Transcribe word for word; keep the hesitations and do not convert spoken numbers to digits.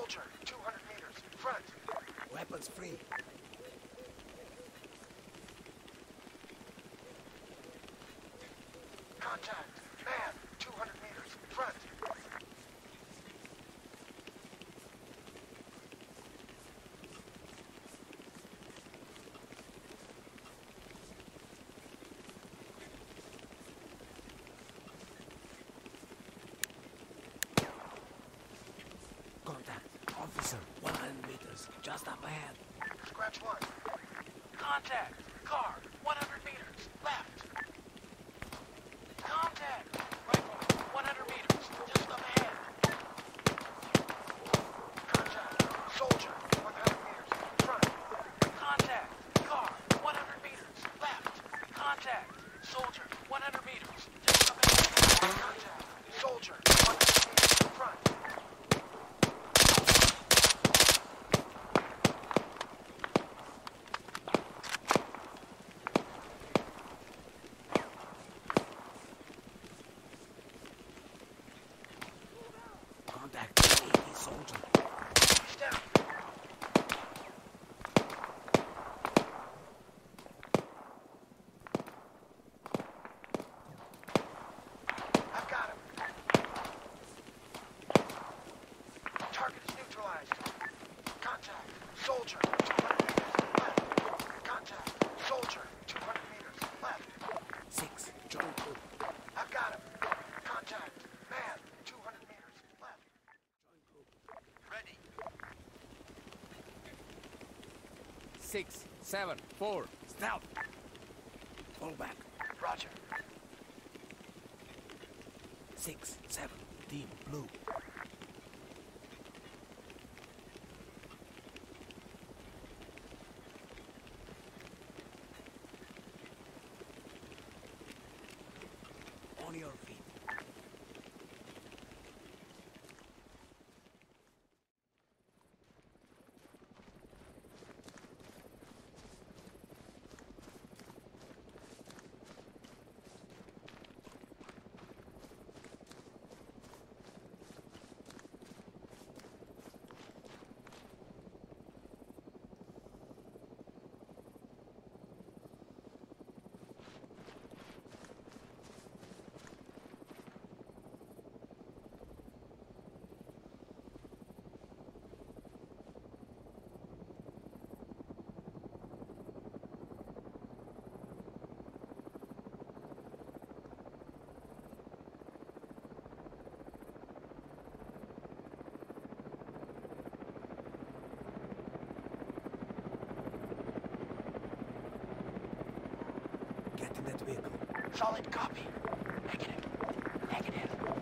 Soldier, two hundred meters, front. Weapons free. Contact. Man, two hundred meters, front. Contact. Officer, one hundred meters, just up ahead. Scratch one. Contact. Car, one hundred meters, left. Contact. Rifle, one hundred meters, just up ahead. Contact. Soldier, one hundred meters, front. Contact. Car, one hundred meters, left. Contact. Soldier, one hundred meters, just up ahead. Contact. Soldier, one hundred meters, front. Contact. Navy soldier. He's down. I've got him. Target is neutralized. Contact. Soldier, two hundred meters, left. Contact. Soldier, two hundred meters, left. Six. Drongo. I've got him. Contact. Man, two hundred meters, left. Ready. Six, seven, four. Stop. Fall back. Roger. Six, seven. Team blue. On your feet. Get in that vehicle. Solid copy. Negative. Negative.